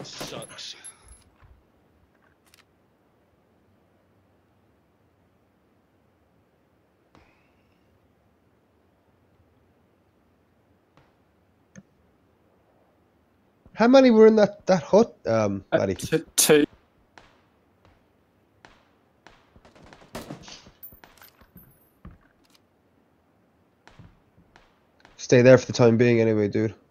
sucks. How many were in that hut, Maddie? Two. Stay there for the time being anyway, dude.